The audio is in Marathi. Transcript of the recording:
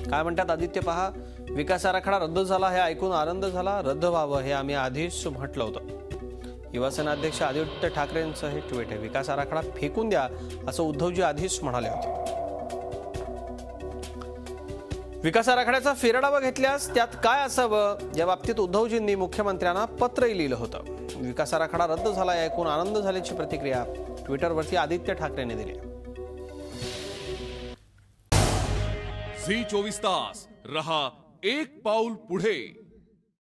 काय म्हणतात आदित्य पहा, विकास आराखडा रद्द झाला हे ऐकून आनंद झाला, रद्द व्हावं हे आम्ही आधीच म्हटलं होतं। युवासेना अध्यक्ष आदित्य ठाकरेंचं हे ट्विट आहे। विकास आराखडा फेकून द्या असं उद्धवजी आधीच म्हणाले होते। विकास आराखड्याचा फेरआढावा घेतल्यास त्यात काय असावं या बाबतीत उद्धवजींनी मुख्यमंत्र्यांना पत्रही लिहिलं होतं। विकास आराखडा रद्द झाला हे ऐकून आनंद झाल्याची प्रतिक्रिया ट्विटरवरती आदित्य ठाकरेंनी दिली। झी 24 तास रहा एक पाऊल पुढे।